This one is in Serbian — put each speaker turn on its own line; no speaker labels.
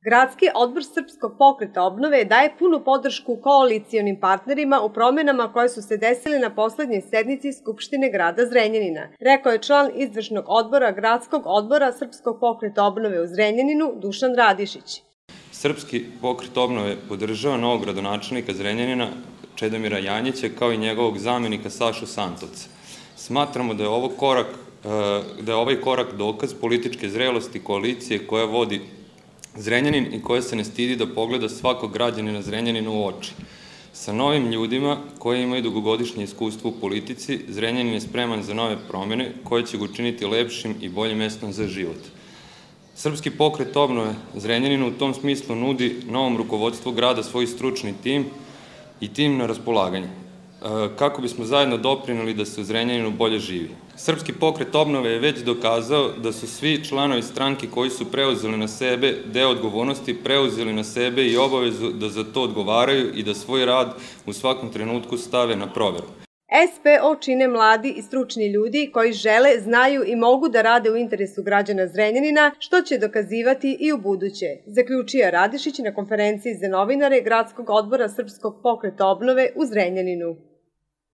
Gradski odbor Srpskog pokreta obnove daje punu podršku koalicionim partnerima u promenama koje su se desile na poslednjoj sednici Skupštine grada Zrenjanina, rekao je član izvršnog odbora Gradskog odbora Srpskog pokreta obnove u Zrenjaninu Dušan Radišić.
Srpski pokret obnove podržava novog gradonačelnika Zrenjanina Čedomira Janjića kao i njegovog zamenika Sašu Santovca. Smatramo da je ovaj korak dokaz političke zrelosti koalicije koja vodi Zrenjanin i koja se ne stidi da pogleda svakog građanina Zrenjanina u oči. Sa novim ljudima koji imaju dugogodišnje iskustvo u politici, Zrenjanin je spreman za nove promjene koje će ga učiniti lepšim i boljim mestom za život. Srpski pokret obnove Zrenjanina u tom smislu nudi novom rukovodstvu grada svoj stručni tim i tim na raspolaganje, kako bismo zajedno doprineli da se u Zrenjaninu bolje živi. Srpski pokret obnove je već dokazao da su svi članovi stranke koji su preuzeli na sebe deo odgovornosti, preuzeli na sebe i obavezu da za to odgovaraju i da svoj rad u svakom trenutku stave na proveru.
SPO čine mladi i stručni ljudi koji žele, znaju i mogu da rade u interesu građana Zrenjanina, što će dokazivati i u buduće, zaključio Radišić na konferenciji za novinare Gradskog odbora Srpskog pokreta obnove u Zrenjaninu.